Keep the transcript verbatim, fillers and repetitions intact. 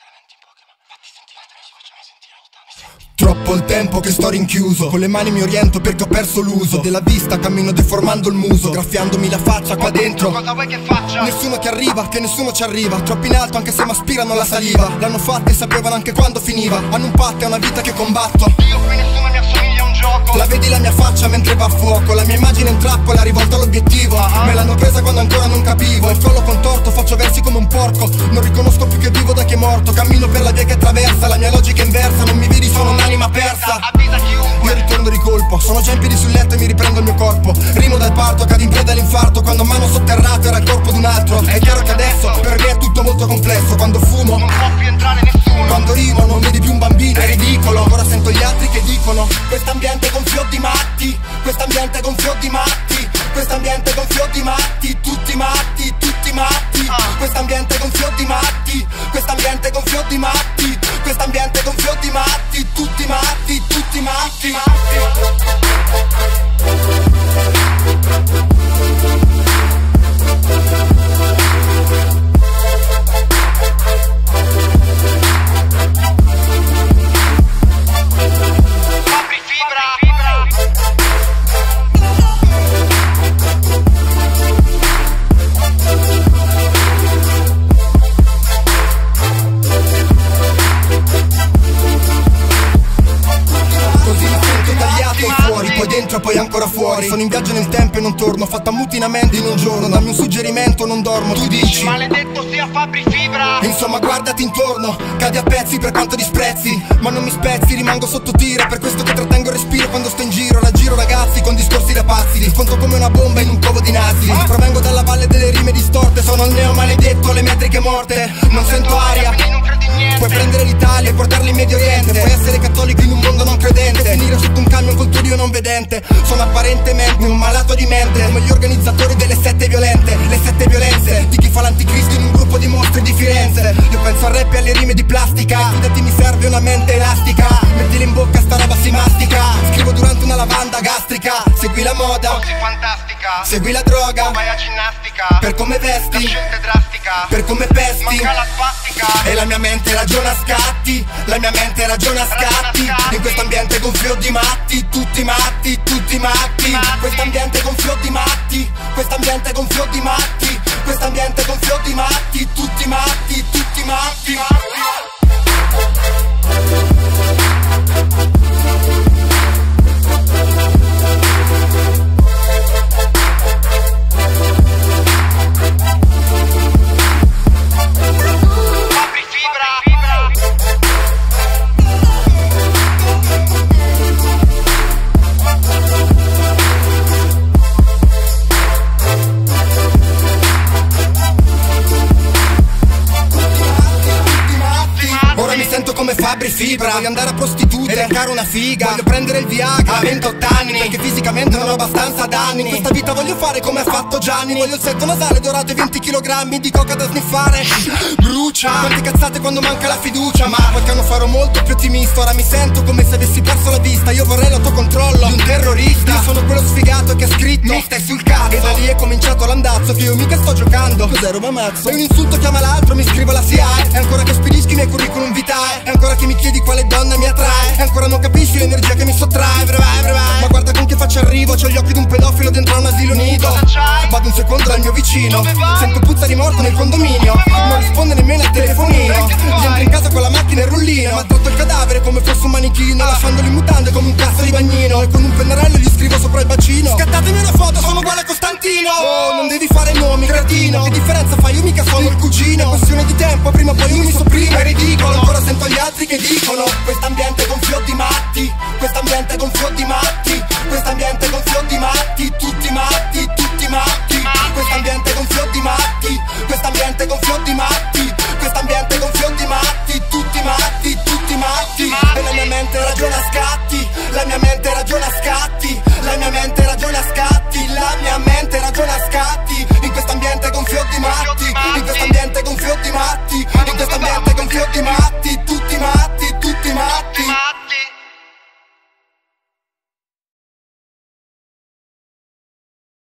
veramente in poche, ma fatti sentire, ci facciamo sentire ogni tanto, mi senti? Troppo il tempo che sto rinchiuso, con le mani mi oriento perché ho perso l'uso della vista, cammino deformando il muso, graffiandomi la faccia qua dentro. Cosa vuoi che faccia? Nessuno che arriva, che nessuno ci arriva, troppo in alto anche se m'aspirano la saliva. L'hanno fatta e sapevano anche quando finiva, hanno un patto, è una vita che combatto. Io qui nessuno mi assomiglia a un gioco. La vedi la mia faccia mentre va a fuoco, la mia immagine in trappola rivolta all'obiettivo. uh-huh. Me l'hanno presa quando ancora non capivo, il collo contorto, faccio versi come un porco. Non riconosco più che vivo da che morto, cammino per la via che attraversa, la mia logica inversa, non mi vedi, sono un'anima persa. Avvisa chiunque. Io ritorno di colpo, sono già in piedi sul letto e mi riprendo il mio corpo. Rimo dal parto, cado in preda all'infarto, quando mano sotterrato era il corpo di un altro. È chiaro che adesso per me è tutto molto complesso, quando fumo Non può più entrare nessuno. quando rimo non vedi più un bambino, è ridicolo. Ora sento gli altri che dicono: quest'ambiente gonfio di matti, quest'ambiente gonfio di matti, quest'ambiente gonfio di matti, tutti matti, tutti matti. Ah. Quest'ambiente gonfio di matti, quest'ambiente gonfio di matti, quest'ambiente gonfio di matti, tutti matti, tutti matti. Fabri Fibra. Così mi sento tagliato fuori, poi dentro e poi ancora fuori. Sono in viaggio nel tempo e non torno, fatta mutinamento in un giorno. Dammi un suggerimento, non dormo, tu dici Maledetto sia Fabri Fibra. insomma guardati intorno, cadi a pezzi per quanto disprezzi, ma non mi spezzi, rimango sotto tiro. Per questo che trattengo il respiro quando sto in giro. Raggiro ragazzi con discorsi da pazzi, li sconto come una bomba in un covo di nazi. Provengo dalla valle delle rime distorte, sono il neo maledetto, le metriche morte. Non sento aria, Quindi non credi in niente. puoi prendere l'Italia e portarla in Medio Oriente. Puoi essere cattolico in un mondo non credente, finire sotto un camion col tuo Dio non vedente. Sono apparentemente un malato di mente, come gli organizzatori delle sette violente. Le sette violenze di chi fa l'anticristo in un gruppo di mostri di Firenze. Io penso al rap e alle rime di plastica, fidati mi serve una mente elastica. Mettila in bocca sta roba si mastica, scrivo durante una lavanda gastrica. Segui la moda, Così fantastica. segui la droga, Vai a ginnastica. per come La vesti, scelta è drastica. per come pesti. Manca la spastica. E la mia mente ragiona a scatti, la mia mente ragiona a scatti. In questo ambiente gonfio di matti, tutti matti, tutti matti. Quest'ambiente gonfio di matti, quest'ambiente gonfio di matti, quest'ambiente gonfio di matti, tutti matti, tutti matti. Fabri Fibra. Ora mi sento come Fabri Fibra, voglio andare a prostitute e leccare una figa. Voglio prendere il Viagra a ventotto anni, perché fisicamente non ho abbastanza danni. In questa vita voglio fare come ha fatto Gianni. Voglio il setto nasale dorato e venti chilogrammi di coca da sniffare. Brucia, quante cazzate quando manca la fiducia. Ma qualche anno farò molto più ottimista. Ora mi sento come se avessi perso la vista. Io vorrei l'autocontrollo di un terrorista. Io sono quello sfigato che ha scritto: mi stai sul cazzo. E da lì è cominciato l'andazzo, che io mica sto giocando. Cos'è, roba mazzo? E un insulto chiama l'altro, mi scrive la C I A. E ancora che spedisco i miei curriculum vitae, e ancora che mi chiedi quale donna mi attrae, e ancora non capisci l'energia che mi sottrae. Vai, vai, vai. Ma guarda con che faccia arrivo, c'ho gli occhi di un pedofilo dentro a un asilo nido. Vado un secondo dal mio vicino, sento puzza di morto nel condominio. Non risponde nemmeno al telefonino. Rientro in casa con la macchina e il rullino, ma tolto il cadavere come fosse un manichino, lasciandolo in mutande come un cazzo di bagnino. E con un pennarello gli scrivo sopra il bacino: scattatemi una foto, sono uguale a Costantino. Oh, non devi fare nomi, cretino. Che differenza fai? Io mica sono il cugino. È questione di tempo, prima o poi io mi sopprimo. È ridicolo, ancora sento gli altri che dicono: quest'ambiente